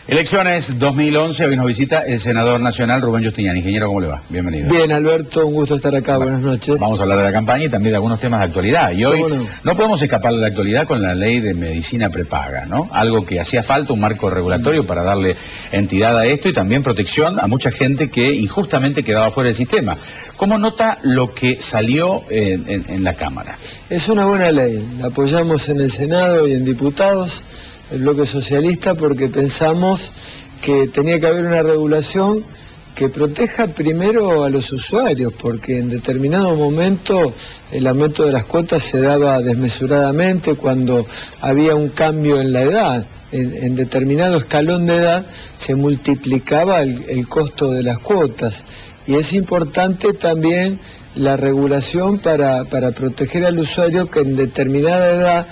Elecciones 2011, hoy nos visita el senador nacional Rubén Justinian. Ingeniero, ¿cómo le va? Bienvenido. Bien, Alberto, un gusto estar acá, buenas noches. Vamos a hablar de la campaña y también de algunos temas de actualidad. Y hoy no podemos escapar de la actualidad con la ley de medicina prepaga, ¿no? Algo que hacía falta, un marco regulatorio para darle entidad a esto y también protección a mucha gente que injustamente quedaba fuera del sistema. ¿Cómo nota lo que salió en la Cámara? Es una buena ley, la apoyamos en el Senado y en diputados, el bloque socialista, porque pensamos que tenía que haber una regulación que proteja primero a los usuarios, porque en determinado momento el aumento de las cuotas se daba desmesuradamente cuando había un cambio en la edad. En determinado escalón de edad se multiplicaba el costo de las cuotas, y es importante también la regulación para proteger al usuario que en determinada edad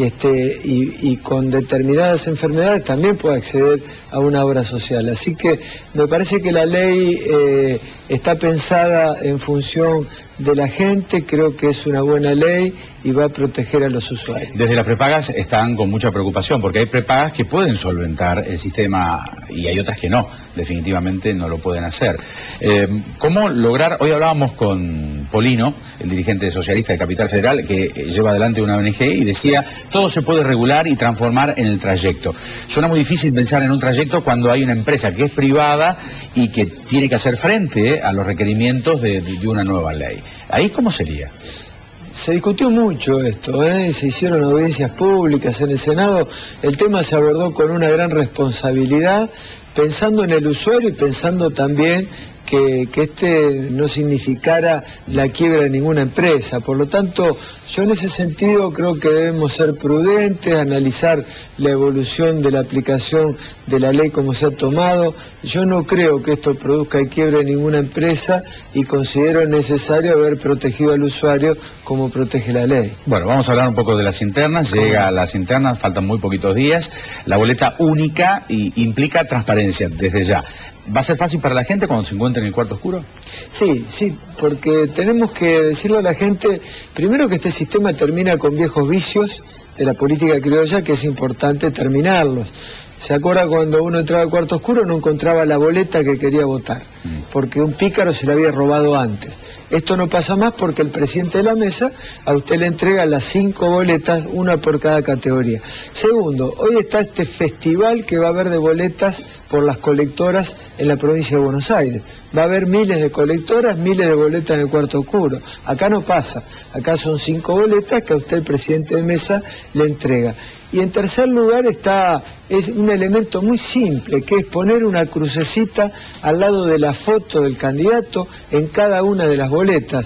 y con determinadas enfermedades también puede acceder a una obra social. Así que me parece que la ley está pensada en función de la gente, creo que es una buena ley y va a proteger a los usuarios. Desde las prepagas están con mucha preocupación, porque hay prepagas que pueden solventar el sistema y hay otras que no, definitivamente no lo pueden hacer. ¿Cómo lograr? Hoy hablábamos con Polino, el dirigente socialista de Capital Federal, que lleva adelante una ONG, y decía, todo se puede regular y transformar en el trayecto. Suena muy difícil pensar en un trayecto cuando hay una empresa que es privada y que tiene que hacer frente a los requerimientos de una nueva ley. ¿Ahí cómo sería? Se discutió mucho esto, se hicieron audiencias públicas en el Senado, el tema se abordó con una gran responsabilidad, pensando en el usuario y pensando también que no significara la quiebra de ninguna empresa. Por lo tanto, yo en ese sentido creo que debemos ser prudentes, analizar la evolución de la aplicación de la ley como se ha tomado. Yo no creo que esto produzca el quiebre de ninguna empresa y considero necesario haber protegido al usuario como protege la ley. Bueno, vamos a hablar un poco de las internas. Llega a las internas, faltan muy poquitos días. La boleta única implica transparencia desde ya. ¿Va a ser fácil para la gente cuando se encuentre en el cuarto oscuro? Sí, porque tenemos que decirle a la gente, primero, que este sistema termina con viejos vicios de la política criolla, que es importante terminarlos. ¿Se acuerda cuando uno entraba al cuarto oscuro no encontraba la boleta que quería votar? Porque un pícaro se la había robado antes. Esto no pasa más porque el presidente de la mesa a usted le entrega las 5 boletas, una por cada categoría. Segundo, hoy está este festival que va a haber de boletas por las colectoras en la provincia de Buenos Aires. Va a haber miles de colectoras, miles de boletas en el cuarto oscuro. Acá no pasa. Acá son 5 boletas que a usted el presidente de mesa le entrega. Y en tercer lugar es un elemento muy simple, que es poner una crucecita al lado de la foto del candidato en cada una de las boletas.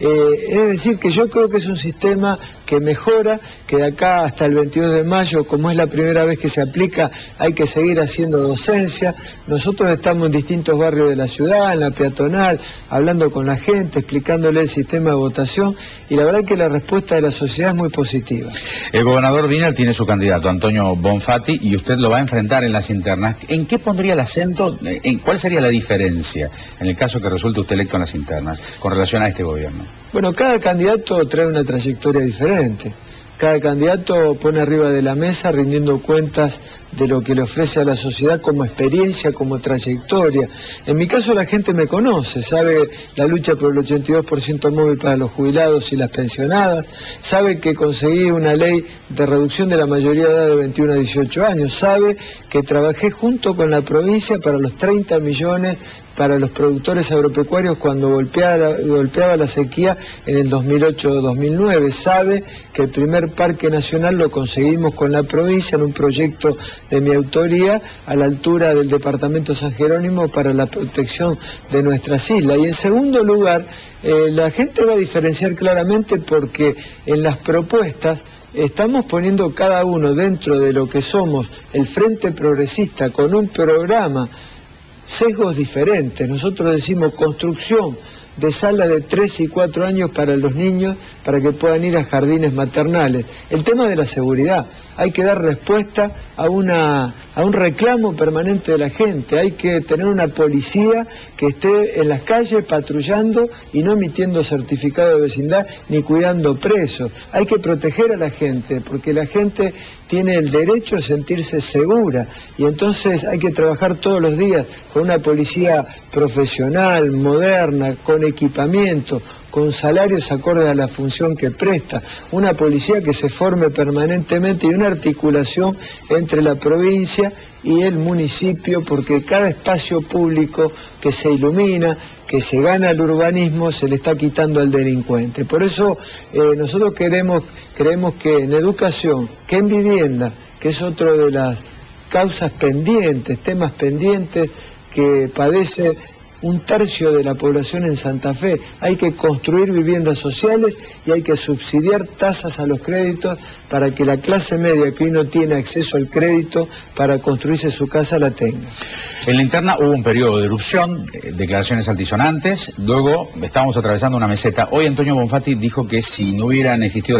Es decir, que yo creo que es un sistema que mejora, que de acá hasta el 22 de mayo, como es la primera vez que se aplica, hay que seguir haciendo docencia. Nosotros estamos en distintos barrios de la ciudad, en la peatonal, hablando con la gente, explicándole el sistema de votación, y la verdad que la respuesta de la sociedad es muy positiva. El gobernador Wiener tiene su candidato, Antonio Bonfatti, y usted lo va a enfrentar en las internas. ¿En qué pondría el acento? ¿Cuál sería la diferencia en el caso que resulte usted electo en las internas con relación a este gobierno? Bueno, cada candidato trae una trayectoria diferente. Cada candidato pone arriba de la mesa rindiendo cuentas de lo que le ofrece a la sociedad como experiencia, como trayectoria. En mi caso la gente me conoce, sabe la lucha por el 82% móvil para los jubilados y las pensionadas, sabe que conseguí una ley de reducción de la mayoría de edad de 21 a 18 años, sabe que trabajé junto con la provincia para los 30 millones para los productores agropecuarios cuando golpeaba la sequía en el 2008-2009. Sabe que el primer parque nacional lo conseguimos con la provincia en un proyecto de mi autoría a la altura del departamento San Jerónimo para la protección de nuestras islas. Y en segundo lugar, la gente va a diferenciar claramente porque en las propuestas estamos poniendo cada uno dentro de lo que somos el Frente Progresista con un programa, sesgos diferentes. Nosotros decimos construcción de sala de 3 y 4 años para los niños, para que puedan ir a jardines maternales. El tema de la seguridad. hay que dar respuesta a un reclamo permanente de la gente. Hay que tener una policía que esté en las calles patrullando y no emitiendo certificado de vecindad ni cuidando presos. Hay que proteger a la gente, porque la gente tiene el derecho a sentirse segura, y entonces hay que trabajar todos los días con una policía profesional, moderna, con equipamiento, con salarios acordes a la función que presta, una policía que se forme permanentemente y una articulación entre la provincia y el municipio, porque cada espacio público que se ilumina, que se gana el urbanismo, se le está quitando al delincuente. Por eso nosotros creemos que en educación, que en vivienda, que es otro de las causas pendientes, temas pendientes que padece un tercio de la población en Santa Fe, hay que construir viviendas sociales y hay que subsidiar tasas a los créditos para que la clase media que hoy no tiene acceso al crédito para construirse su casa la tenga. En la interna hubo un periodo de erupción, declaraciones altisonantes, luego estábamos atravesando una meseta. Hoy Antonio Bonfatti dijo que si no hubieran existido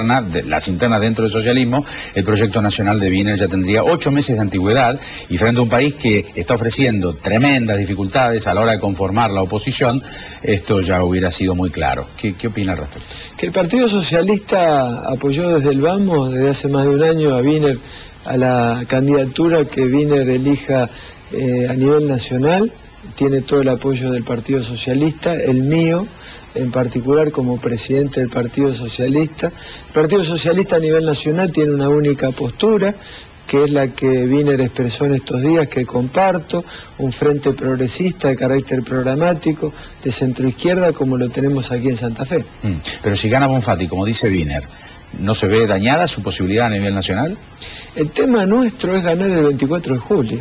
las internas dentro del socialismo, el proyecto nacional de Wiener ya tendría 8 meses de antigüedad, y frente a un país que está ofreciendo tremendas dificultades a la hora de conformar la oposición, esto ya hubiera sido muy claro. ¿Qué opina al respecto? Que el Partido Socialista apoyó desde el vamos, desde hace más de un año, a Wiener, a la candidatura que Wiener elija a nivel nacional. Tiene todo el apoyo del Partido Socialista, el mío en particular como presidente del Partido Socialista. El Partido Socialista a nivel nacional tiene una única postura, que es la que Wiener expresó en estos días, que comparto, un frente progresista de carácter programático, de centroizquierda, como lo tenemos aquí en Santa Fe. Pero si gana Bonfatti, como dice Wiener, ¿no se ve dañada su posibilidad a nivel nacional? El tema nuestro es ganar el 24 de julio.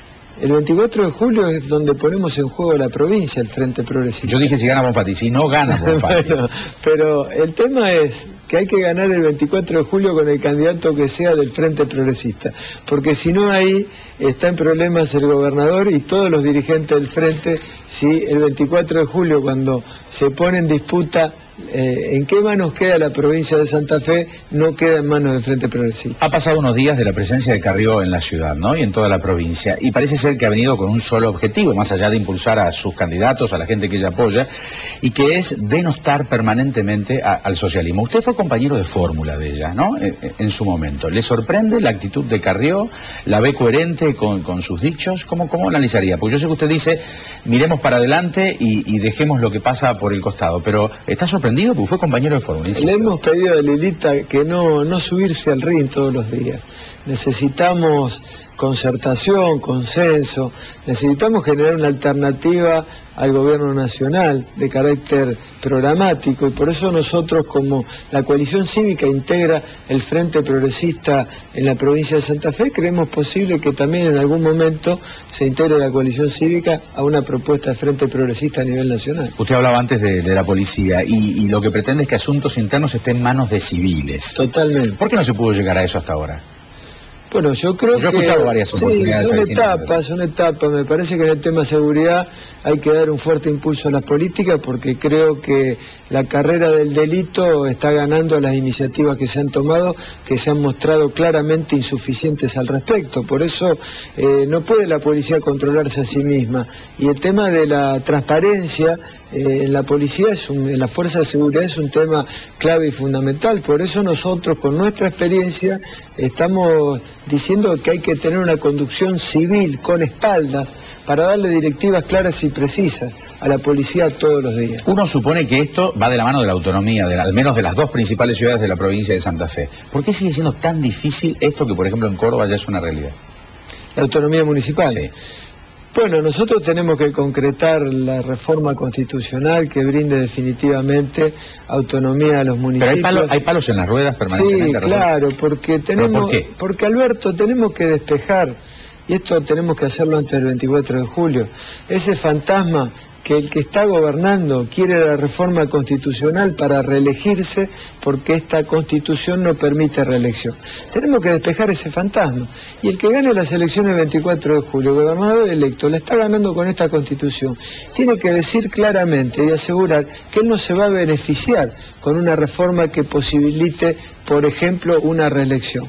El 24 de julio es donde ponemos en juego la provincia, el Frente Progresista. Yo dije si gana Bonfatti, si no gana Bonfatti. Bueno, pero el tema es que hay que ganar el 24 de julio con el candidato que sea del Frente Progresista, porque si no ahí está en problemas el gobernador y todos los dirigentes del Frente, si el 24 de julio, cuando se pone en disputa en qué manos queda la provincia de Santa Fe, no queda en manos del Frente Progresista. Ha pasado unos días de la presencia de Carrió en la ciudad, ¿no? Y en toda la provincia, y parece ser que ha venido con un solo objetivo, más allá de impulsar a sus candidatos, a la gente que ella apoya, y que es denostar permanentemente al socialismo. Usted fue compañero de fórmula de ella, ¿no? En su momento. ¿Le sorprende la actitud de Carrió? ¿La ve coherente con sus dichos? ¿Cómo analizaría? Porque yo sé que usted dice, miremos para adelante y dejemos lo que pasa por el costado, pero ¿está sorprendido? Porque fue compañero de fórmula. Le hemos pedido a Lilita que no subirse al ring todos los días. Necesitamos concertación, consenso, necesitamos generar una alternativa al gobierno nacional de carácter programático, y por eso nosotros, como la coalición cívica integra el Frente Progresista en la provincia de Santa Fe, creemos posible que también en algún momento se integre la coalición cívica a una propuesta de Frente Progresista a nivel nacional. Usted hablaba antes de la policía y lo que pretende es que asuntos internos estén en manos de civiles. Totalmente. ¿Por qué no se pudo llegar a eso hasta ahora? Bueno, yo creo que... Yo he escuchado varias oportunidades. Sí, son etapas. Me parece que en el tema seguridad hay que dar un fuerte impulso a las políticas, porque creo que la carrera del delito está ganando las iniciativas que se han tomado, que se han mostrado claramente insuficientes al respecto. Por eso no puede la policía controlarse a sí misma. Y el tema de la transparencia en la policía, en la fuerza de seguridad, es un tema clave y fundamental. Por eso nosotros, con nuestra experiencia, estamos diciendo que hay que tener una conducción civil con espaldas para darle directivas claras y precisas a la policía todos los días. Uno supone que esto va de la mano de la autonomía, al menos de las dos principales ciudades de la provincia de Santa Fe. ¿Por qué sigue siendo tan difícil esto que, por ejemplo, en Córdoba ya es una realidad? La autonomía municipal. Sí. Bueno, nosotros tenemos que concretar la reforma constitucional que brinde definitivamente autonomía a los municipios. Pero hay palos en las ruedas permanentemente. Sí, claro, porque tenemos... ¿Por qué? Porque, Alberto, tenemos que despejar, y esto tenemos que hacerlo antes del 24 de julio, ese fantasma que el que está gobernando quiere la reforma constitucional para reelegirse, porque esta constitución no permite reelección. Tenemos que despejar ese fantasma, y el que gane las elecciones el 24 de julio, el gobernador electo, la está ganando con esta constitución, tiene que decir claramente y asegurar que él no se va a beneficiar con una reforma que posibilite, por ejemplo, una reelección.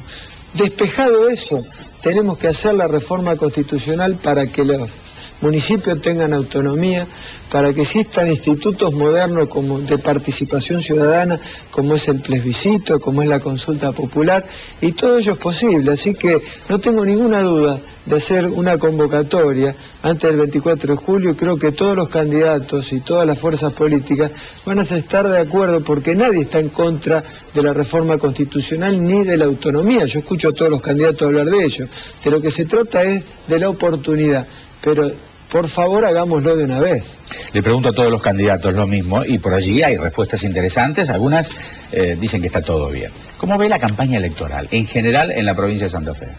Despejado eso, tenemos que hacer la reforma constitucional para que los municipios tengan autonomía, para que existan institutos modernos como de participación ciudadana, como es el plebiscito, como es la consulta popular, y todo ello es posible. Así que no tengo ninguna duda de hacer una convocatoria antes del 24 de julio. Creo que todos los candidatos y todas las fuerzas políticas van a estar de acuerdo, porque nadie está en contra de la reforma constitucional ni de la autonomía. Yo escucho a todos los candidatos hablar de ello. De lo que se trata es de la oportunidad, pero por favor, hagámoslo de una vez. Le pregunto a todos los candidatos lo mismo, y por allí hay respuestas interesantes. Algunas dicen que está todo bien. ¿Cómo ve la campaña electoral, en general, en la provincia de Santa Fe?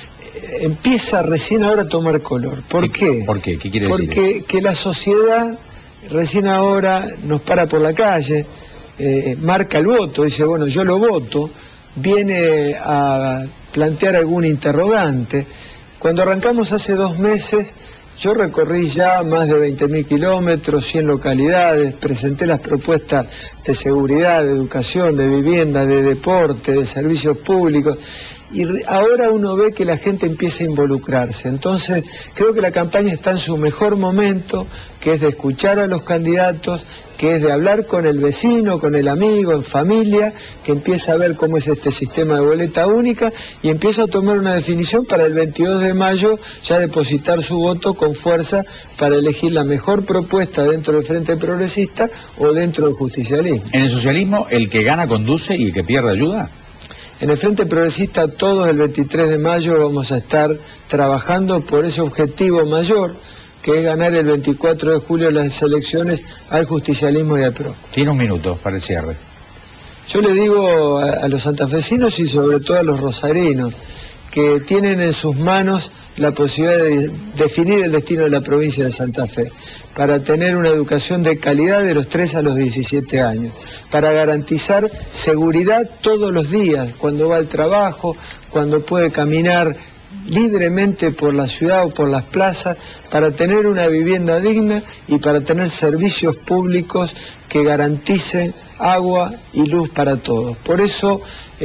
Empieza recién ahora a tomar color. ¿Por qué? ¿Por qué? ¿Qué quiere decir? Porque que la sociedad recién ahora nos para por la calle, marca el voto, dice, bueno, yo lo voto, viene a plantear algún interrogante. Cuando arrancamos hace 2 meses, yo recorrí ya más de 20.000 kilómetros, 100 localidades, presenté las propuestas de seguridad, de educación, de vivienda, de deporte, de servicios públicos, y ahora uno ve que la gente empieza a involucrarse. Entonces, creo que la campaña está en su mejor momento, que es de escuchar a los candidatos, que es de hablar con el vecino, con el amigo, en familia, que empieza a ver cómo es este sistema de boleta única y empieza a tomar una definición para el 22 de mayo ya depositar su voto con fuerza para elegir la mejor propuesta dentro del Frente Progresista o dentro del justicialismo. ¿En el socialismo el que gana conduce y el que pierde ayuda? En el Frente Progresista todos el 23 de mayo vamos a estar trabajando por ese objetivo mayor, que es ganar el 24 de julio las elecciones al justicialismo y al PRO. Tiene 1 minuto para el cierre. Yo le digo a los santafesinos y sobre todo a los rosarinos que tienen en sus manos la posibilidad de definir el destino de la provincia de Santa Fe, para tener una educación de calidad de los 3 a los 17 años, para garantizar seguridad todos los días, cuando va al trabajo, cuando puede caminar libremente por la ciudad o por las plazas, para tener una vivienda digna y para tener servicios públicos que garanticen agua y luz para todos. Por eso,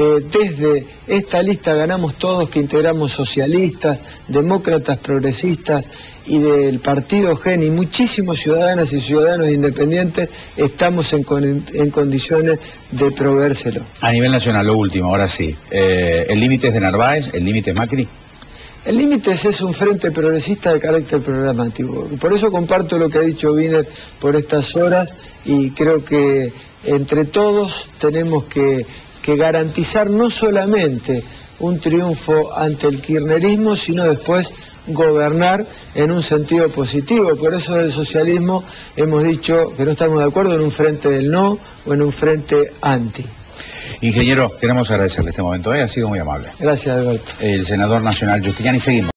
desde esta lista Ganamos Todos, que integramos socialistas, demócratas, progresistas y del partido GEN y muchísimos ciudadanas y ciudadanos independientes, estamos en condiciones de proveérselo. A nivel nacional, lo último, ahora sí. ¿El límite es de Narváez? ¿El límite es Macri? El límite es un frente progresista de carácter programático. Por eso comparto lo que ha dicho Wiener por estas horas y creo que entre todos tenemos que garantizar no solamente un triunfo ante el kirchnerismo, sino después gobernar en un sentido positivo. Por eso del socialismo hemos dicho que no estamos de acuerdo en un frente del no o en un frente anti. Ingeniero, queremos agradecerle este momento, ha sido muy amable. Gracias, Alberto. El senador nacional Giustiniani, seguimos.